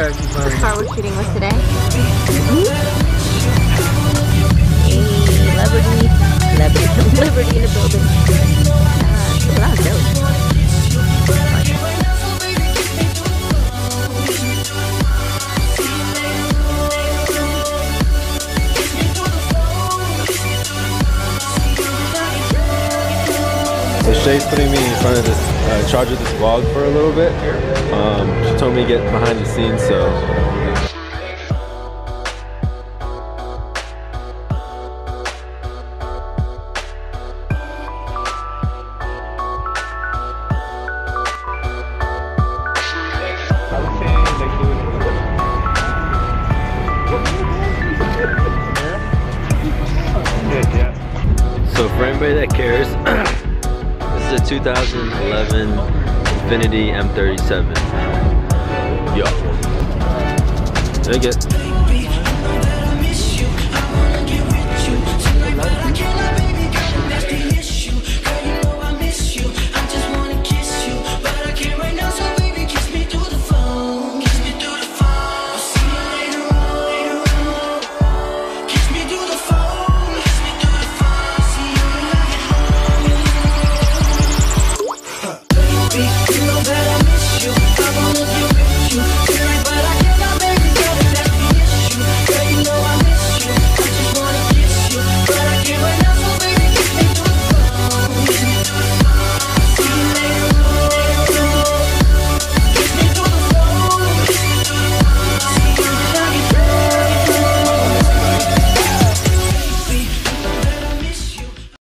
the car we're shooting with today. Hey, Liberty in the building. That was dope. So Shay's putting me in front of this, charge of this vlog for a little bit. She told me to get behind the scenes, so. So for anybody that cares, this is a 2011 Infiniti M37. Yo. Take it.